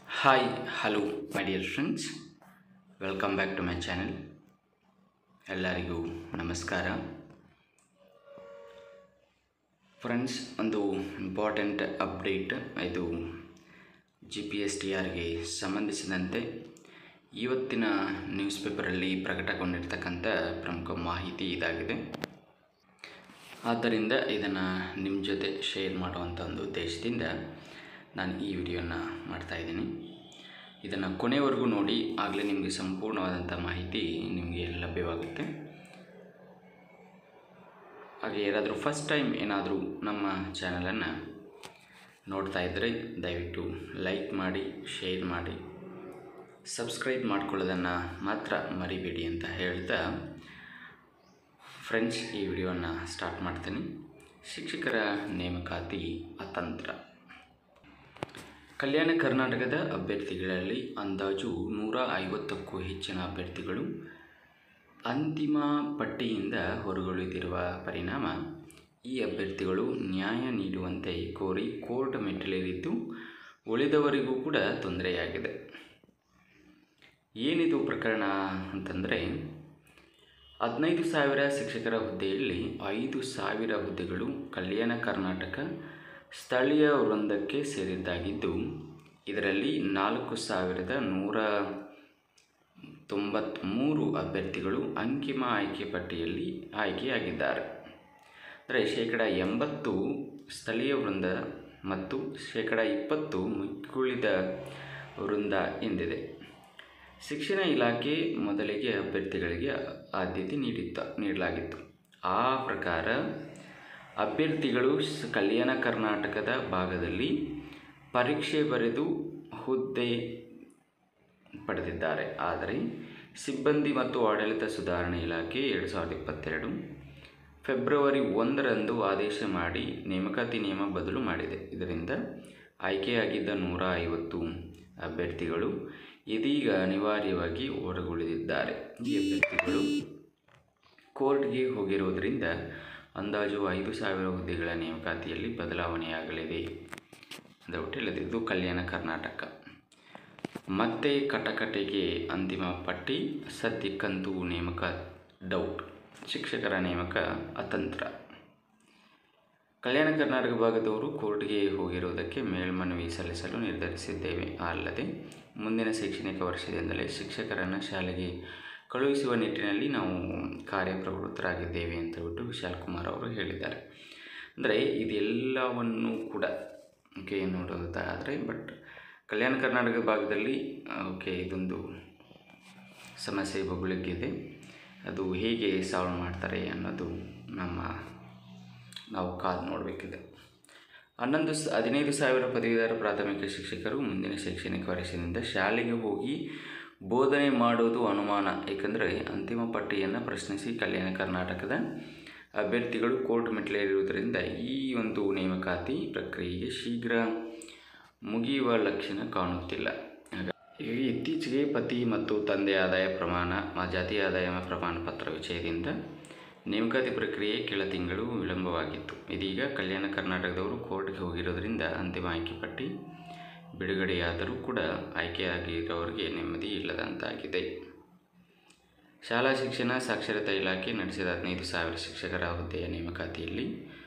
Hi, hello, my dear friends. Welcome back to my channel. ಎಲ್ಲರಿಗೂ ನಮಸ್ಕಾರ. Friends, ಒಂದು important update ಇದು Gpstrಗೆ ಸಂಬಂಧಿಸಿದಂತೆ ಇವತ್ತಿನ ನ್ಯೂಸ್ ಪೇಪರಲ್ಲಿ ಪ್ರಕಟಗೊಂಡಿರ್ತಕ್ಕಂಥ ಪ್ರಮುಖ ಮಾಹಿತಿ ಇದಾಗಿದೆ. ಆದ್ದರಿಂದ ಇದನ್ನು ನಿಮ್ಮ ಜೊತೆ ಶೇರ್ ಮಾಡುವಂಥ ಒಂದು ಉದ್ದೇಶದಿಂದ ನಾನು ಈ ವಿಡಿಯೋನ ಮಾಡ್ತಾಯಿದ್ದೀನಿ. ಇದನ್ನು ಕೊನೆವರೆಗೂ ನೋಡಿ, ಆಗಲೇ ನಿಮಗೆ ಸಂಪೂರ್ಣವಾದಂಥ ಮಾಹಿತಿ ನಿಮಗೆ ಲಭ್ಯವಾಗುತ್ತೆ. ಹಾಗೆ ಯಾರಾದರೂ ಫಸ್ಟ್ ಟೈಮ್ ಏನಾದರೂ ನಮ್ಮ ಚಾನಲನ್ನು ನೋಡ್ತಾ ಇದ್ದರೆ ದಯವಿಟ್ಟು ಲೈಕ್ ಮಾಡಿ, ಶೇರ್ ಮಾಡಿ, ಸಬ್ಸ್ಕ್ರೈಬ್ ಮಾಡ್ಕೊಳ್ಳೋದನ್ನು ಮಾತ್ರ ಮರಿಬೇಡಿ ಅಂತ ಹೇಳ್ತಾ ಫ್ರೆಂಡ್ಸ್, ಈ ವಿಡಿಯೋನ ಸ್ಟಾರ್ಟ್ ಮಾಡ್ತೀನಿ. ಶಿಕ್ಷಕರ ನೇಮಕಾತಿ ಅತಂತ್ರ. ಕಲ್ಯಾಣ ಕರ್ನಾಟಕದ ಅಭ್ಯರ್ಥಿಗಳಲ್ಲಿ ಅಂದಾಜು 150ಕ್ಕೂ ಹೆಚ್ಚಿನ ಅಭ್ಯರ್ಥಿಗಳು ಅಂತಿಮ ಪಟ್ಟಿಯಿಂದ ಹೊರಗುಳಿದಿರುವ ಪರಿಣಾಮ ಈ ಅಭ್ಯರ್ಥಿಗಳು ನ್ಯಾಯ ನೀಡುವಂತೆ ಕೋರಿ ಕೋರ್ಟ್ ಮೆಟ್ಟಿಲೇರಿದ್ದು ಉಳಿದವರಿಗೂ ಕೂಡ ತೊಂದರೆಯಾಗಿದೆ. ಏನಿದು ಪ್ರಕರಣ ಅಂತಂದರೆ, 15,000 ಶಿಕ್ಷಕರ ಹುದ್ದೆಯಲ್ಲಿ 5,000 ಹುದ್ದೆಗಳು ಕಲ್ಯಾಣ ಕರ್ನಾಟಕ ಸ್ಥಳೀಯ ವೃಂದಕ್ಕೆ ಸೇರಿದ್ದಾಗಿದ್ದು, ಇದರಲ್ಲಿ 4,193 ಅಭ್ಯರ್ಥಿಗಳು ಅಂತಿಮ ಆಯ್ಕೆ ಪಟ್ಟಿಯಲ್ಲಿ ಆಯ್ಕೆಯಾಗಿದ್ದಾರೆ. ಅಂದರೆ 80% ಸ್ಥಳೀಯ ವೃಂದ ಮತ್ತು 20% ಮಿಕ್ಕುಳಿದ ವೃಂದ ಎಂದಿದೆ. ಶಿಕ್ಷಣ ಇಲಾಖೆ ಮೊದಲಿಗೆ ಅಭ್ಯರ್ಥಿಗಳಿಗೆ ಆದ್ಯತೆ ನೀಡಲಾಗಿತ್ತು. ಆ ಪ್ರಕಾರ ಅಭ್ಯರ್ಥಿಗಳು ಕಲ್ಯಾಣ ಕರ್ನಾಟಕದ ಭಾಗದಲ್ಲಿ ಪರೀಕ್ಷೆ ಬರೆದು ಹುದ್ದೆ ಪಡೆದಿದ್ದಾರೆ. ಆದರೆ ಸಿಬ್ಬಂದಿ ಮತ್ತು ಆಡಳಿತ ಸುಧಾರಣೆ ಇಲಾಖೆ 2022 ಫೆಬ್ರವರಿ 1ರಂದು ಆದೇಶ ಮಾಡಿ ನೇಮಕಾತಿ ನಿಯಮ ಬದಲು ಮಾಡಿದೆ. ಇದರಿಂದ ಆಯ್ಕೆಯಾಗಿದ್ದ 150 ಅಭ್ಯರ್ಥಿಗಳು ಇದೀಗ ಅನಿವಾರ್ಯವಾಗಿ ಹೊರಗುಳಿದಿದ್ದಾರೆ. ಈ ಅಭ್ಯರ್ಥಿಗಳು ಕೋರ್ಟ್ಗೆ ಹೋಗಿರುವುದರಿಂದ ಅಂದಾಜು 5,000 ಹುದ್ದೆಗಳ ನೇಮಕಾತಿಯಲ್ಲಿ ಬದಲಾವಣೆಯಾಗಲಿದೆ ಅಂತ ಹೇಳಿದೆ. ಇದು ಕಲ್ಯಾಣ ಕರ್ನಾಟಕ. ಮತ್ತೆ ಕಟಕಟೆಗೆ ಅಂತಿಮ ಪಟ್ಟಿ, ಸದ್ಯಕ್ಕಂತೂ ನೇಮಕ ಡೌಟ್. ಶಿಕ್ಷಕರ ನೇಮಕ ಅತಂತ್ರ. ಕಲ್ಯಾಣ ಕರ್ನಾಟಕ ಭಾಗದವರು ಕೋರ್ಟ್ಗೆ ಹೋಗಿರುವುದಕ್ಕೆ ಮೇಲ್ಮನವಿ ಸಲ್ಲಿಸಲು ನಿರ್ಧರಿಸಿದ್ದೇವೆ. ಅಲ್ಲದೆ ಮುಂದಿನ ಶೈಕ್ಷಣಿಕ ವರ್ಷದಿಂದಲೇ ಶಿಕ್ಷಕರನ್ನು ಶಾಲೆಗೆ ಕಳುಹಿಸುವ ನಿಟ್ಟಿನಲ್ಲಿ ನಾವು ಕಾರ್ಯಪ್ರವೃತ್ತರಾಗಿದ್ದೇವೆ ಅಂತ ವಿಶಾಲ್ಕುಮಾರ್ ಅವರು ಹೇಳಿದ್ದಾರೆ. ಅಂದರೆ ಇದೆಲ್ಲವನ್ನು ಕೂಡ ನೋಡೋದಾದರೆ, ಬಟ್ ಕಲ್ಯಾಣ ಕರ್ನಾಟಕ ಭಾಗದಲ್ಲಿ ಇದೊಂದು ಸಮಸ್ಯೆ ಬೊಗಳಿಗಿದೆ. ಅದು ಹೇಗೆ ಸಾಲ್ವ್ ಮಾಡ್ತಾರೆ ಅನ್ನೋದು ನಾವು ಕಾದು ನೋಡಬೇಕಿದೆ. 15,000 ಪದವೀಧರ ಪ್ರಾಥಮಿಕ ಶಿಕ್ಷಕರು ಮುಂದಿನ ಶೈಕ್ಷಣಿಕ ವರ್ಷದಿಂದ ಶಾಲೆಗೆ ಹೋಗಿ ಬೋಧನೆ ಮಾಡೋದು ಅನುಮಾನ. ಏಕೆಂದರೆ ಅಂತಿಮ ಪಟ್ಟಿಯನ್ನು ಪ್ರಶ್ನಿಸಿ ಕಲ್ಯಾಣ ಕರ್ನಾಟಕದ ಅಭ್ಯರ್ಥಿಗಳು ಕೋರ್ಟ್ ಮೆಟ್ಟಿಲೇರಿರುವುದರಿಂದ ಈ ಒಂದು ನೇಮಕಾತಿ ಪ್ರಕ್ರಿಯೆಗೆ ಶೀಘ್ರ ಮುಗಿಯುವ ಲಕ್ಷಣ ಕಾಣುತ್ತಿಲ್ಲ. ಹಾಗಾಗಿ ಇತ್ತೀಚೆಗೆ ಪತಿ ಮತ್ತು ತಂದೆ ಆದಾಯ ಪ್ರಮಾಣ, ಜಾತಿ ಆದಾಯ ಪ್ರಮಾಣ ಪತ್ರ ವಿಷಯದಿಂದ ನೇಮಕಾತಿ ಪ್ರಕ್ರಿಯೆ ಕೆಲ ತಿಂಗಳು ವಿಳಂಬವಾಗಿತ್ತು. ಇದೀಗ ಕಲ್ಯಾಣ ಕರ್ನಾಟಕದವರು ಕೋರ್ಟ್ಗೆ ಹೋಗಿರೋದ್ರಿಂದ ಅಂತಿಮ ಆಯ್ಕೆ ಪಟ್ಟಿ ಬಿಡುಗಡೆಯಾದರೂ ಕೂಡ ಆಯ್ಕೆಯಾಗಿರೋರಿಗೆ ನೆಮ್ಮದಿ ಇಲ್ಲದಂತಾಗಿದೆ. ಶಾಲಾ ಶಿಕ್ಷಣ ಸಾಕ್ಷರತಾ ಇಲಾಖೆ ನಡೆಸಿದ 15,000 ಶಿಕ್ಷಕರ ಹುದ್ದೆಯ ನೇಮಕಾತಿಯಲ್ಲಿ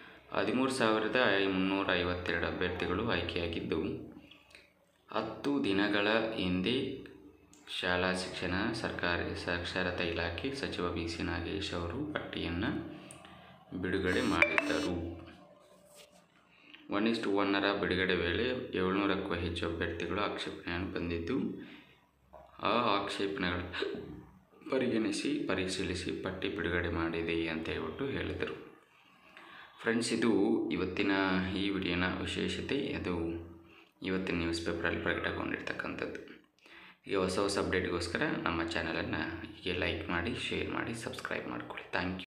13,352 ಅಭ್ಯರ್ಥಿಗಳು ಆಯ್ಕೆಯಾಗಿದ್ದು, 10 ದಿನಗಳ ಹಿಂದೆ ಶಾಲಾ ಶಿಕ್ಷಣ ಸಾಕ್ಷರತಾ ಇಲಾಖೆ ಸಚಿವ BC ನಾಗೇಶ್ ಅವರು ಪಟ್ಟಿಯನ್ನು ಬಿಡುಗಡೆ ಮಾಡಿದ್ದರು. 1:1ರ ಬಿಡುಗಡೆ ವೇಳೆ 700ಕ್ಕೂ ಹೆಚ್ಚು ಅಭ್ಯರ್ಥಿಗಳು ಆಕ್ಷೇಪಣೆಯನ್ನು ಬಂದಿದ್ದು, ಆ ಆಕ್ಷೇಪಣೆಗಳ ಪರಿಶೀಲಿಸಿ ಪಟ್ಟಿ ಬಿಡುಗಡೆ ಮಾಡಿದೆ ಅಂತ ಹೇಳಿದರು. ಫ್ರೆಂಡ್ಸ್, ಇದು ಇವತ್ತಿನ ಈ ವಿಡಿಯೋನ ವಿಶೇಷತೆ. ಅದು ಇವತ್ತಿನ ನ್ಯೂಸ್ ಪೇಪರಲ್ಲಿ ಪ್ರಕಟಗೊಂಡಿರ್ತಕ್ಕಂಥದ್ದು. ಈಗ ಹೊಸ ಅಪ್ಡೇಟ್ಗೋಸ್ಕರ ನಮ್ಮ ಚಾನಲನ್ನು ಹೀಗೆ ಲೈಕ್ ಮಾಡಿ, ಶೇರ್ ಮಾಡಿ, ಸಬ್ಸ್ಕ್ರೈಬ್ ಮಾಡ್ಕೊಳ್ಳಿ. Thank you.